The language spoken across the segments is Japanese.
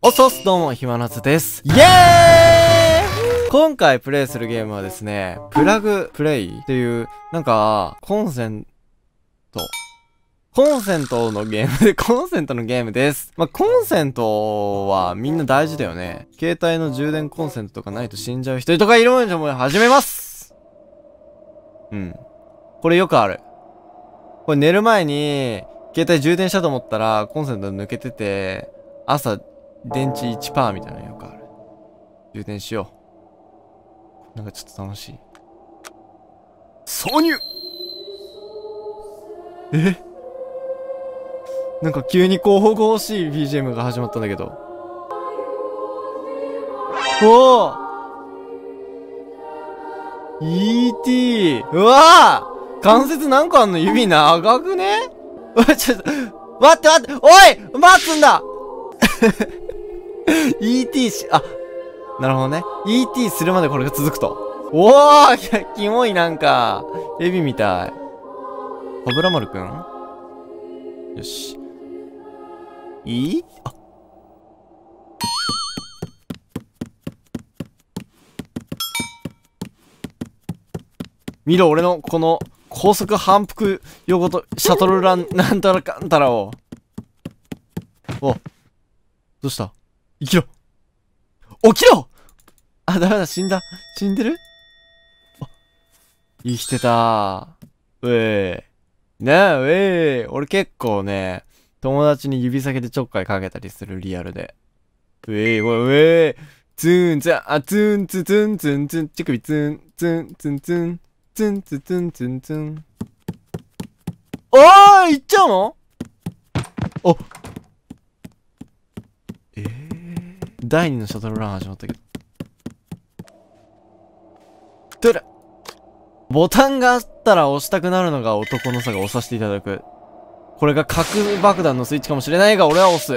おそす、どうも、ひまなつです。イエーイ。今回プレイするゲームはですね、プラグプレイっていう、なんか、コンセントのゲームで、コンセントのゲームです。まあ、コンセントはみんな大事だよね。携帯の充電コンセントとかないと死んじゃう人とかいるんで、もう始めます。うん。これよくある。これ寝る前に、携帯充電したと思ったら、コンセント抜けてて、朝、電池1%みたいなのよくある。充電しよう。なんかちょっと楽しい。挿入。なんか急に神々しい BGM が始まったんだけど。おお !E.T. うわぁ関節何個あんの？指長くね？ちょっと、待っておい待つんだE.T. なるほどね。E.T. するまでこれが続くと。おーいや、キモいなんか。エビみたい。油丸くん？よし。見ろ、俺のこの高速反復横とシャトルランなんたらかんたらを。お。どうした？生きろ！起きろ！あ、ダメだ、死んだ。死んでる？あ、生きてたー。うえー。ねえ、うえー。俺結構ね、友達に指先でちょっかいかけたりする、リアルで。うえー、うえー。ツーンツン、あ、ツーンツツンツンツン、乳首ツン、ツンツンツン、ツンツツンツンツン。おーい、行っちゃうの？お、第2のシャトルラン始まったけど。どれ？ボタンがあったら押したくなるのが男の差が押させていただく。これが核爆弾のスイッチかもしれないが、俺は押す。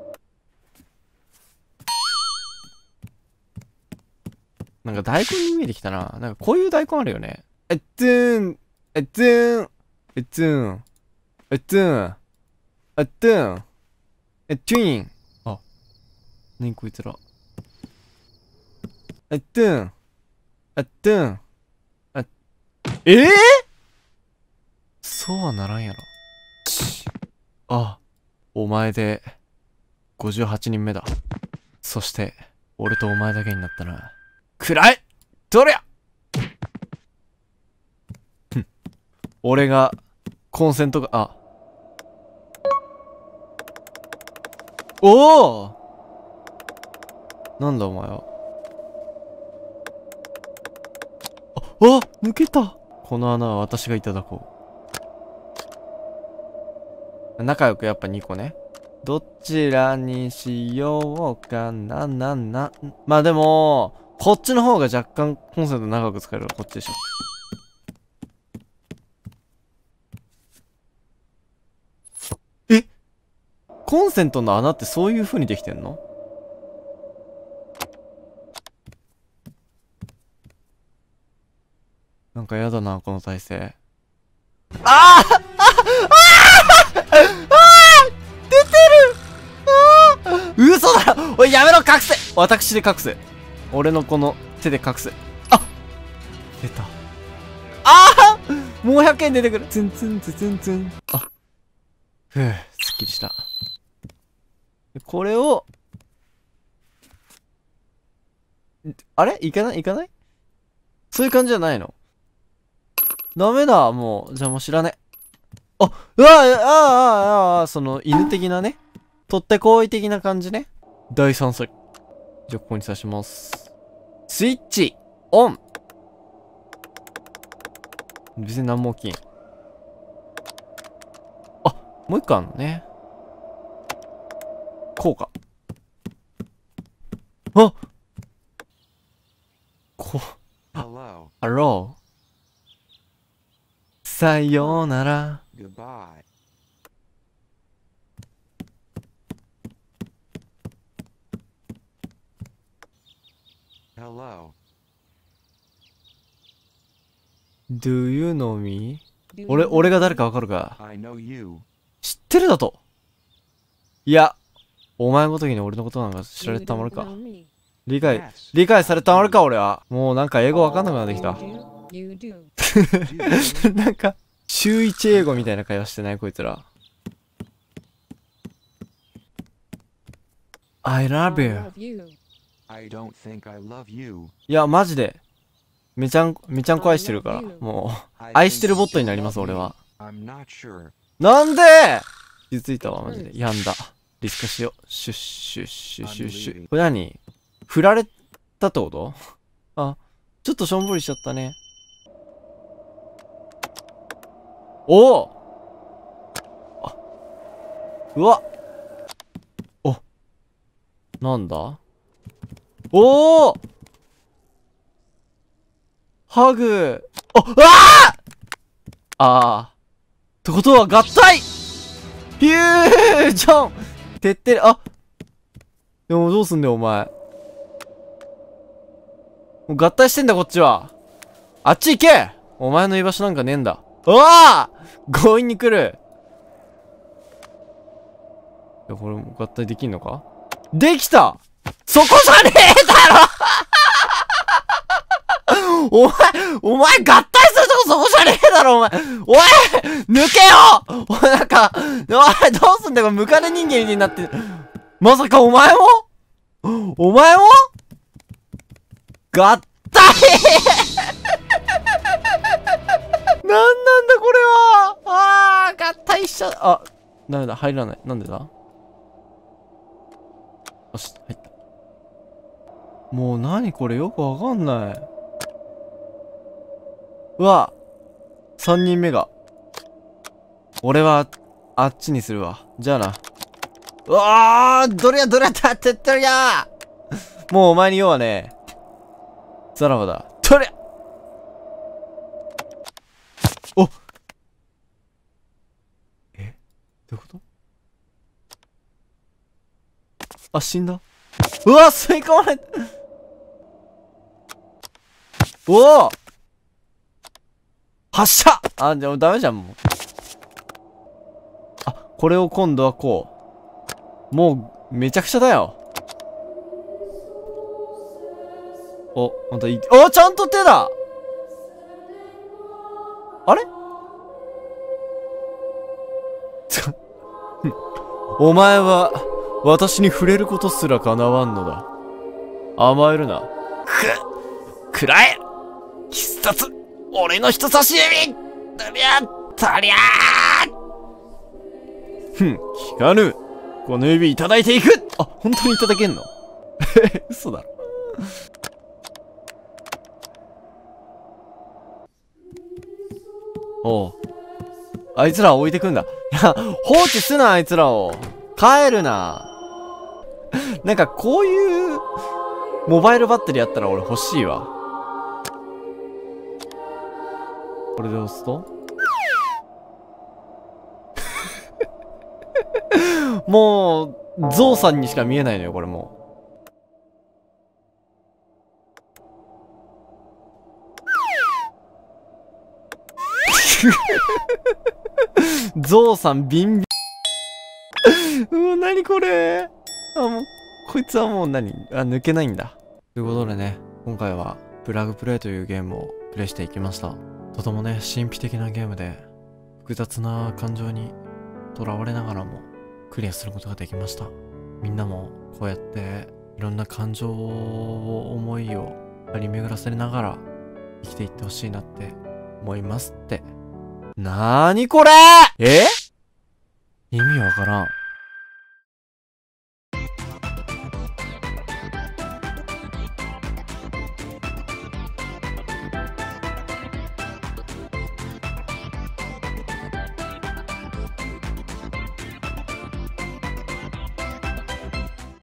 なんか大根に見えてきたな。なんかこういう大根あるよね。えっつーん。えっつーん。えっつーん。えっつーん。えっつーん。え、トゥイン。あ。なにこいつら。えっつーん。えっつーん。そうはならんやろ。あ、お前で、58人目だ。そして、俺とお前だけになったな。暗い！どりゃ！俺が、コンセントが、おお！なんだお前は。抜けた！この穴は私がいただこう。仲良くやっぱ2個ね。どちらにしようかな。まあでも、こっちの方が若干コンセント長く使えるからこっちでしょ。コンセントの穴ってそういう風にできてんの？なんかやだな、この体勢。ああ出てる！嘘だろ！おい、やめろ！隠せ！私で隠せ。俺のこの手で隠せ。あ！出た。ああもう100円出てくる。ツンツンツツンツン。あ。ふぅ、すっきりした。これを、あれ？いかないそういう感じじゃないの？ダメだ、もう。じゃあもう知らね。その犬的なね。取ってこい的な感じね。第3歳。じゃあここに刺します。スイッチ、オン。別に何も起きん。もう一個あんのね。こうか。ハロー。さようなら。Do you know me? 俺が誰かわかるか？知ってるだと。いや、 お前ごときに俺のことなんか知られてたまるか。理解されたまるか俺は。もうなんか英語わかんなくなってきた。なんか、週一英語みたいな会話してないこいつら。I love you. いや、マジで。めちゃんこ愛してるから。もう、愛してるボットになります、俺は。なんで気づいたわ、マジで。やんだ。リスクしよう。シュッシュッシュッシュッシュッ。これ何？振られたってこと？あ、ちょっとしょんぼりしちゃったね。おお！あ、うわ！お、なんだ？おお！ハグ。あ、うわあ！ってことは合体！フュージョン！てってれ、あ！でもどうすんだよ、お前。もう合体してんだ、こっちは。あっち行け！お前の居場所なんかねえんだ。うわぁ！強引に来る。いや、これも合体できんのか？できた！そこじゃねえだろお前合体するとこそこじゃねえだろ、お前。おい抜けよおい、なんか、おい、どうすんだよ、ムカデ人間みたいになって。まさかお前も合体なんなんだこれは。あー、合体しちゃう。あ、ダメだ、入らない。なんでだ？よし、入った。もう何これよくわかんない。うわ、3人目が。俺は、あっちにするわ。じゃあな。うわー、どれや立ってってるやーもうお前に用はね、さらばだ。どれやおえどういうこと？あ、死んだ。うわ、吸い込まれた。おお発射あ、でもダメじゃん、もう。あ、これを今度はこう。もう、めちゃくちゃだよ。お、またお、ちゃんと手だあれお前は、私に触れることすら叶わんのだ。甘えるな。くらえ必殺俺の人差し指とりゃ聞かぬこの指いただいていくあ、本当にいただけんの嘘だろ。おう。あいつら置いてくんだ。いや、放置すな、あいつらを。帰るな。なんかこういう、モバイルバッテリーやったら俺欲しいわ。これで押すともう、ゾウさんにしか見えないのよ、これもう。ゾウさんビンビン。うわ、なにこれ。あ、もう、こいつはもう抜けないんだ。ということでね、今回は、プラグプレイというゲームをプレイしていきました。とてもね、神秘的なゲームで、複雑な感情にとらわれながらも、クリアすることができました。みんなも、こうやって、いろんな感情を、思いを張り巡らせながら、生きていってほしいなって思いますって。なーにこれ意味わからん。